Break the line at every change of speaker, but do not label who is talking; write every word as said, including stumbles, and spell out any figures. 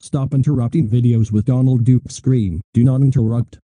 Stop interrupting videos with Donald Duke scream. Do not interrupt.